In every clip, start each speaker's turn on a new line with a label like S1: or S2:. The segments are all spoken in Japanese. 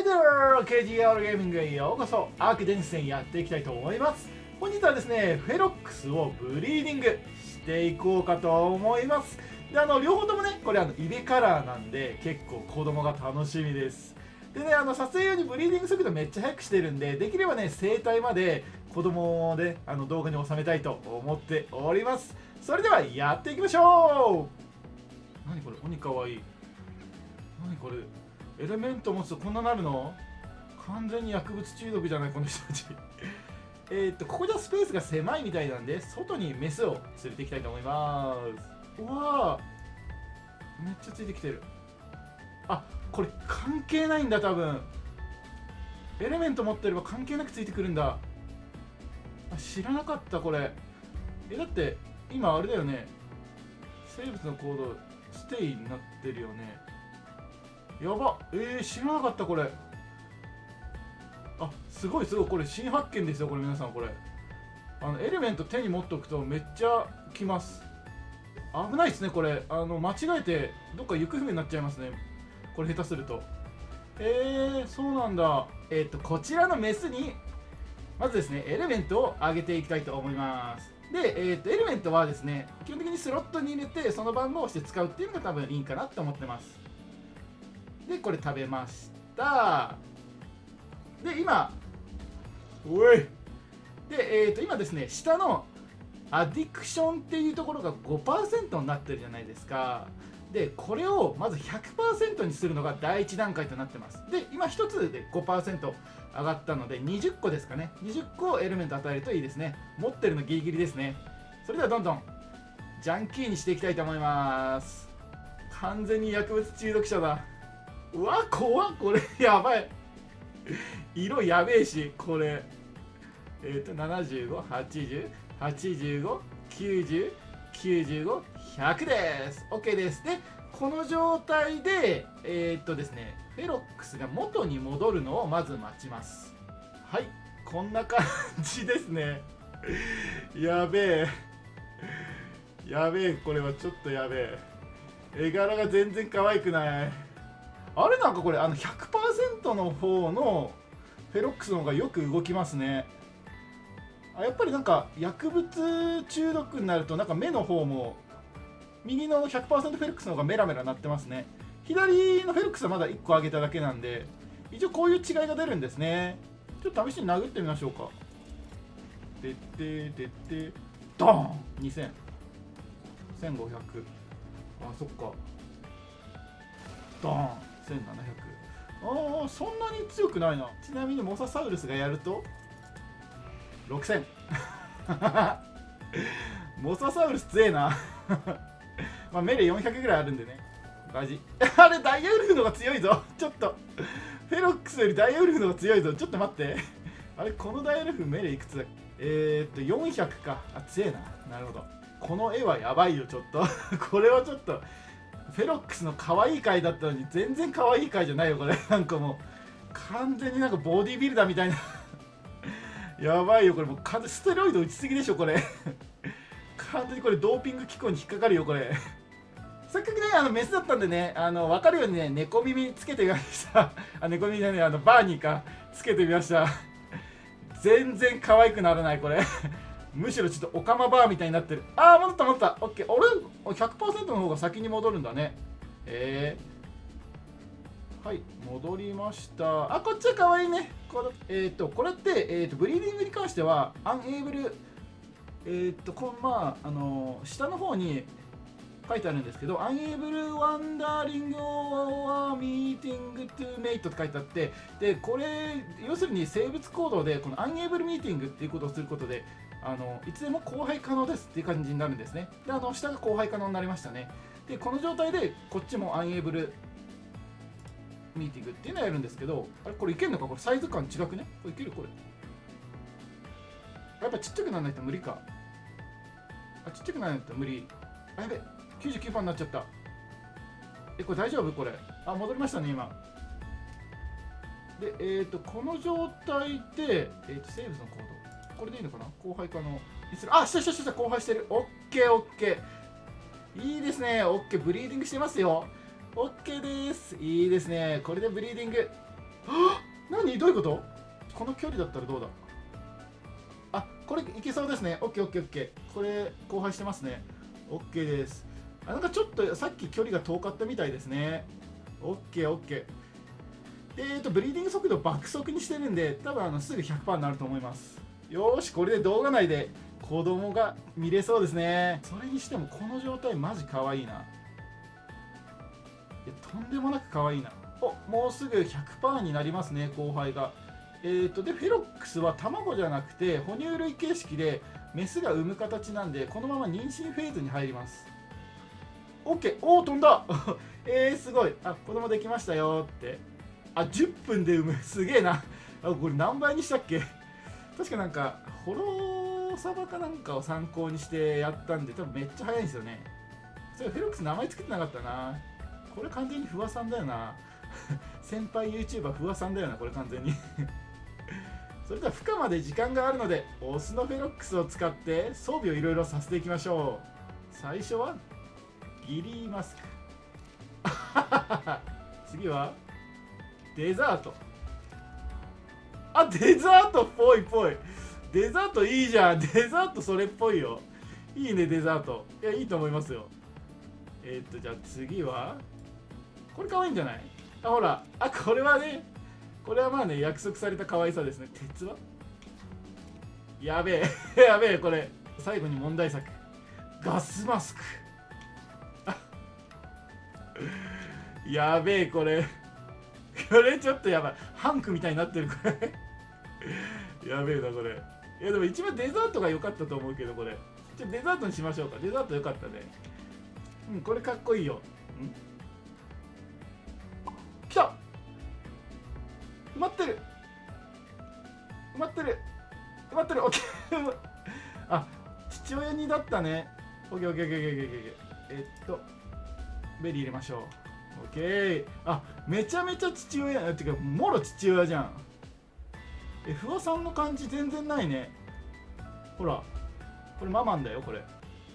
S1: there! KGR ゲーミングへようこそ。アーク伝説やっていきたいと思います。本日はですね、フェロックスをブリーディングしていこうかと思います。で、両方ともね、これイベカラーなんで、結構子供が楽しみです。でね、撮影用にブリーディング速度めっちゃ速くしてるんで、できればね、生体まで子供で動画に収めたいと思っております。それではやっていきましょう。何これ、鬼かわいい。何これ、エレメント持つとこんななるの？完全に薬物中毒じゃないこの人たちここじゃスペースが狭いみたいなんで、外にメスを連れていきたいと思います。うわー、めっちゃついてきてる。あ、これ関係ないんだ多分。エレメント持ってれば関係なくついてくるんだ。あ、知らなかったこれ。だって今あれだよね、生物の行動ステイになってるよね。やば、知らなかったこれ。あ、すごいすごい、これ新発見ですよこれ。皆さんこれエレメント手に持っておくとめっちゃきます。危ないですねこれ。間違えてどっか行方不明になっちゃいますねこれ下手すると。そうなんだ。こちらのメスにまずですねエレメントを上げていきたいと思います。で、エレメントはですね基本的にスロットに入れてその番号をして使うっていうのが多分いいかなと思ってます。で、これ食べました。で、今、おいで、今ですね、下のアディクションっていうところが 5% になってるじゃないですか。で、これをまず 100% にするのが第一段階となってます。で、今1つで 5% 上がったので、20個ですかね。20個エレメント与えるといいですね。持ってるのギリギリですね。それではどんどん、ジャンキーにしていきたいと思います。完全に薬物中毒者だ。うわ、怖っ、これやばい。色やべえし、これ。75、80、85、90、95、100です。OK です。で、この状態で、ですね、フェロックスが元に戻るのをまず待ちます。はい、こんな感じですね。やべえ。やべえ、これはちょっとやべえ。絵柄が全然可愛くない。あれ、なんかこれ100% の方のフェロックスの方がよく動きますね。やっぱりなんか薬物中毒になるとなんか目の方も右の 100% フェロックスの方がメラメラなってますね。左のフェロックスはまだ1個上げただけなんで、一応こういう違いが出るんですね。ちょっと試しに殴ってみましょうか。でってでってドーン、2000、1500、あ、そっか、ドーン、1700。ああ、そんなに強くないな。ちなみにモササウルスがやると6000。モササウルス強えな。まあメレ400ぐらいあるんでね。マジあれ、ダイヤウルフの方が強いぞ。ちょっとフェロックスよりダイヤウルフの方が強いぞ。ちょっと待って。あれ、このダイヤウルフメレいくつだっけ。400か。あ、強えな。なるほど。この絵はやばいよちょっと。これはちょっとフェロックスの可愛い回だったのに全然可愛い回じゃないよこれ。なんかもう完全になんかボディビルダーみたいな。やばいよこれ。もう完全にステロイド打ちすぎでしょこれ。完全にこれドーピング機構に引っかかるよこれ。せっかくねメスだったんでね、分かるようにね猫耳つけてみました。猫耳じゃね、バーニーかつけてみました。全然可愛くならないこれ。むしろちょっとオカマバーみたいになってる。ああ、戻った戻った。オッケー。俺 100% の方が先に戻るんだね。はい、戻りました。あ、こっちは可愛いね。これって、ブリーディングに関してはアンエイブル、下の方に書いてあるんですけど、アンエイブルワンダーリングオアミーティングトゥメイトって書いてあって、でこれ要するに生物行動でこのアンエイブルミーティングっていうことをすることでいつでも交配可能ですっていう感じになるんですね。で、下が交配可能になりましたね。で、この状態でこっちもアンエイブルミーティングっていうのをやるんですけど、あれ、これいけるのか。これサイズ感違くね。これいけるこれ。やっぱちっちゃくならないと無理か。あ、ちっちゃくならないと無理。あ、やべ、99% になっちゃった。これ大丈夫これ。あ、戻りましたね今。で、この状態で、生物の行動。これでいいのかな。交配可能にする。あ、した交配してる。オッケーオッケー。いいですね。オッケー。ブリーディングしてますよ。オッケーです。いいですね。これでブリーディング。はっ、 どういうこと？この距離だったらどうだ？あ、これいけそうですね。オッケーオッケーオッケー。これ荒廃してますね。オッケーです。あ、なんかちょっとさっき距離が遠かったみたいですね。オッケーオッケー。でブリーディング速度爆速にしてるんで、多分すぐ 100% になると思います。よーし、これで動画内で子供が見れそうですね。それにしてもこの状態マジ可愛いな。いや、とんでもなく可愛いな。お、もうすぐ 100% になりますね、交配が。でフェロックスは卵じゃなくて哺乳類形式でメスが産む形なんで、このまま妊娠フェーズに入ります。 OK。 おお、飛んだすごい。あ、子供できましたよって。あ、10分で産む、すげえな。あ、これ何倍にしたっけ？確かなんかホロサバかなんかを参考にしてやったんで、多分めっちゃ早いんですよね。それフェロックス名前作ってなかったな。これ完全に不破さんだよな。先輩 YouTuber 不破さんだよな、これ完全に。それでは孵化まで時間があるので、オスのフェロックスを使って装備をいろいろさせていきましょう。最初はギリーマスク。次はデザート。あ、デザートっぽいっぽい。デザートいいじゃん。デザートそれっぽいよ。いいね、デザート。いや、いいと思いますよ。じゃあ次はこれ可愛いんじゃない？あ、ほら。あ、これはね、これはまあね、約束された可愛さですね。鉄はやべえ。やべえ、これ。最後に問題作。ガスマスク。やべえ、これ。これちょっとやばい。ハンクみたいになってる、これ。やべえな、これ。いや、でも一番デザートが良かったと思うけど、これ。じゃあデザートにしましょうか。デザート良かったね。うん、これかっこいいよ。来た！埋まってる！埋まってる！埋まってる！オッケー。あ、父親にだったね。オッケーオッケーオッケーオッケーオッケー。ベリー入れましょう。オッケー。あ、めちゃめちゃ父親。ってか、もろ父親じゃん。不破さんの感じ全然ないね。ほら。これママンだよ、これ。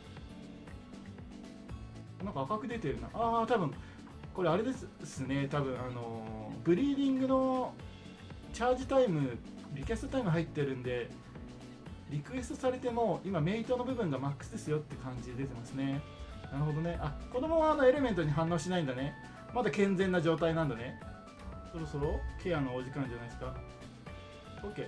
S1: なんか赤く出てるな。ああ、多分これあれですね。多分ブリーディングのチャージタイム、リキャストタイム入ってるんで、リクエストされても今メイトの部分がマックスですよって感じで出てますね。なるほどね。あ、子供はエレメントに反応しないんだね。まだ健全な状態なんだね。そろそろケアのお時間じゃないですか。 OK。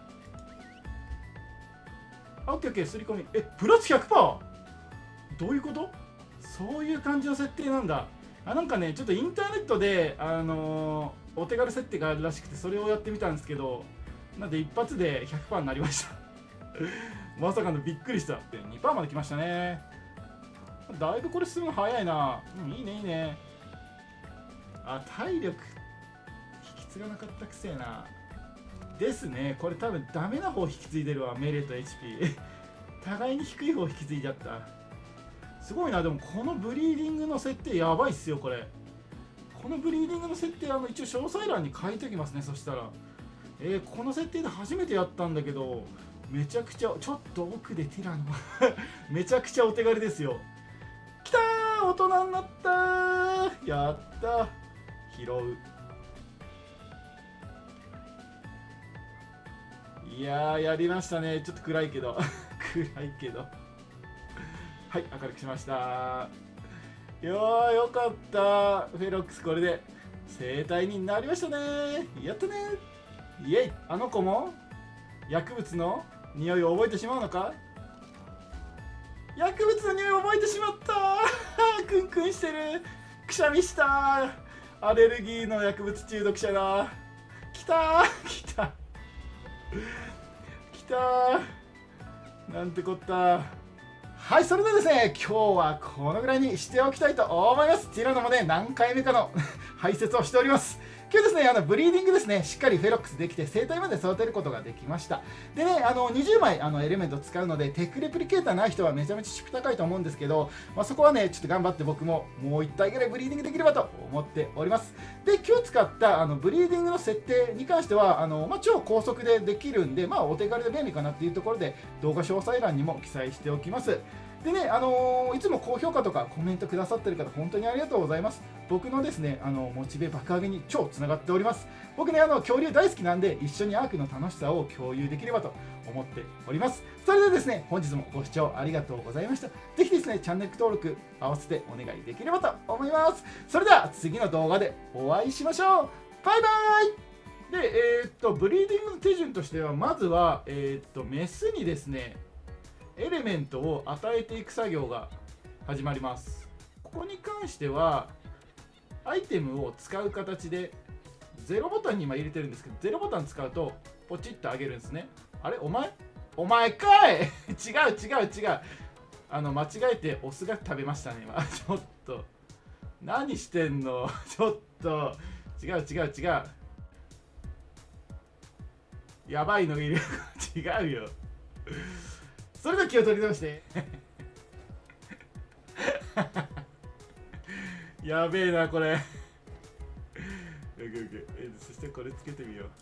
S1: あ、 OKOK。 すり込み。プラス 100%？ どういうこと？そういう感じの設定なんだ。あ、なんかね、ちょっとインターネットでお手軽設定があるらしくて、それをやってみたんですけど、なんで一発で 100% になりました。まさかのびっくりした。2% まで来ましたね。だいぶこれ進むの早いな。うん、いいねいいね。あ、体力引き継がなかったくせえな。ですね。これ多分ダメな方引き継いでるわ。命令と HP。互いに低い方引き継いじゃった。すごいな。でもこのブリーディングの設定やばいっすよ、これ。このブリーディングの設定、一応詳細欄に書いておきますね。そしたらこの設定で初めてやったんだけど、めちゃくちゃ、ちょっと奥でティラノめちゃくちゃお手軽ですよ。きたー、大人になったー。やったー。拾う。いやー、やりましたね。ちょっと暗いけど暗いけどはい、明るくしました。よかった。フェロックス、これで生体になりましたね。やったね。イエイ。あの子も薬物の匂いを覚えてしまうのか？薬物の匂いを覚えてしまったクンクンしてる。くしゃみした。アレルギーの薬物中毒者だ。きたーきたきたーなんてこった。はい、それではですね、今日はこのぐらいにしておきたいと思います。ティラノもね、何回目かの排泄をしております。今日ですね、ブリーディングですね、しっかりフェロックスできて、生体まで育てることができました。でね、20枚エレメント使うので、テックレプリケーターない人はめちゃめちゃチップ高いと思うんですけど、そこはね、ちょっと頑張って僕ももう1体ぐらいブリーディングできればと思っております。で、今日使ったブリーディングの設定に関しては、超高速でできるんで、お手軽で便利かなっていうところで、動画詳細欄にも記載しておきます。 でね、いつも高評価とかコメントくださってる方、本当にありがとうございます。僕のですね、モチベ爆上げに超つながっております。僕ね、恐竜大好きなんで、一緒にアークの楽しさを共有できればと思っております。それではですね、本日もご視聴ありがとうございました。ぜひですね、チャンネル登録合わせてお願いできればと思います。それでは次の動画でお会いしましょう。バイバイ。で、ブリーディングの手順としては、まずは、メスにですね、エレメントを与えていく作業が始まります。ここに関してはアイテムを使う形で0ボタンに今入れてるんですけど、0ボタン使うとポチッと上げるんですね。あれお前かい違う間違えてオスが食べましたね今ちょっと何してんのちょっと違うやばいのいる違うよ。それでは気を取り直してやべえなこれそしてこれつけてみよ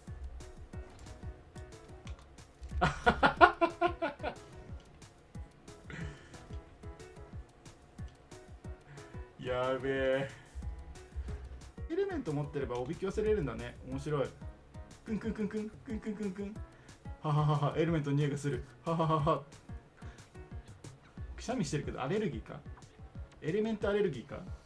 S1: うやべえ。エレメント持ってればおびき寄せれるんだね。面白い。くんはははは。エレメントの匂いがする。はははは。くしゃみしてるけどアレルギーか。エレメントアレルギーか。